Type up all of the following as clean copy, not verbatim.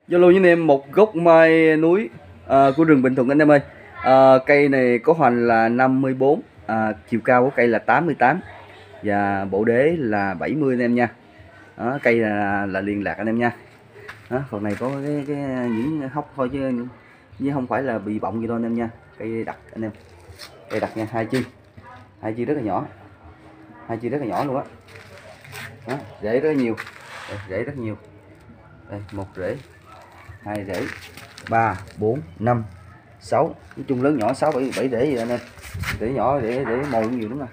Zalo với anh em một gốc mai núi của rừng Bình Thuận anh em ơi. Cây này có hoành là 54, chiều cao của cây là 88 và bộ đế là 70 anh em nha. Đó, cây là liên lạc anh em nha. Đó, phần này có cái những hốc thôi chứ không phải là bị bọng gì đâu anh em nha. Cây đặc anh em, cây đặc nha, hai chi rất là nhỏ, hai chi rất là nhỏ luôn á. Đó, rễ rất là nhiều, rễ rất nhiều. Đây, một rễ, hai rễ, 3 4 5 6, nói chung lớn nhỏ 6 7 7 rễ gì anh em. Rễ nhỏ để mồi nhiều đúng không?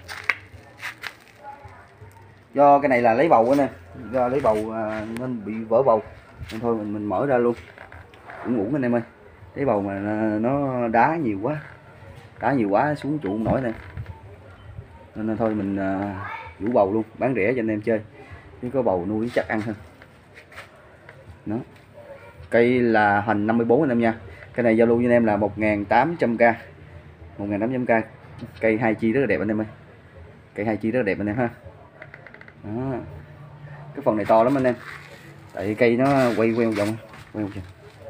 Do cái này là lấy bầu anh em, do lấy bầu nên bị vỡ bầu nên thôi mình mở ra luôn. Cũng uổng anh em ơi, lấy bầu mà nó đá nhiều quá xuống trụ không nổi này, nên thôi mình vũ bầu luôn, bán rẻ cho anh em chơi chứ có bầu nuôi chắc ăn hơn. Đó, cây là hành 54 anh em nha. Cái này giao lưu với anh em là 1.800k, 1.800k. Cây hai chi rất là đẹp anh em ơi, cây hai chi rất là đẹp anh em ha. Đó, cái phần này to lắm anh em, tại cây nó quay một vòng, quay một vòng.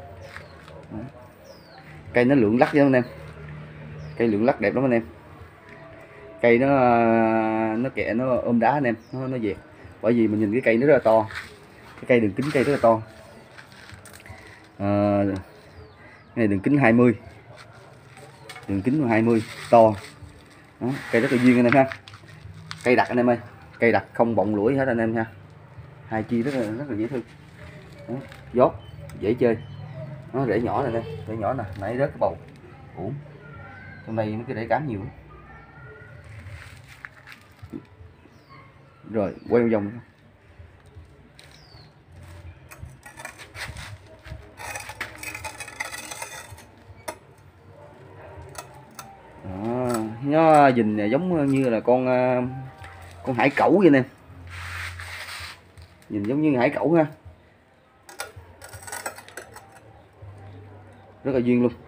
Cây nó lượn lắc chứ anh em, cây lượn lắc đẹp lắm anh em. Cây nó kẹ nó ôm đá anh em, nó dẹt, bởi vì mình nhìn cái cây nó rất là to, cái cây đường kính cây rất là to. Cái này đường kính 20, đường kính 20 to. Đó, cây rất là duyên anh em ha, cây đặc anh em ơi, cây đặc không bọng lũi hết anh em ha. Hai chi rất là dễ thương. Đó, dốt dễ chơi. Nó rễ nhỏ này đây, rễ nhỏ nè, nãy rớt cái bầu uổng, trong đây nó cái rễ cám nhiều. Rồi quay một vòng. Đó, nó nhìn giống như là con hải cẩu vậy nè, nhìn giống như hải cẩu ha, rất là duyên luôn.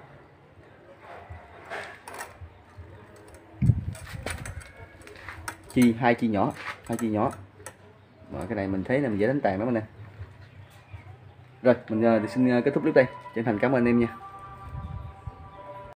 Hai chi nhỏ, mà cái này mình thấy là mình dễ đánh tàn lắm anh em. Rồi mình xin kết thúc clip đây, chân thành cảm ơn anh em nha.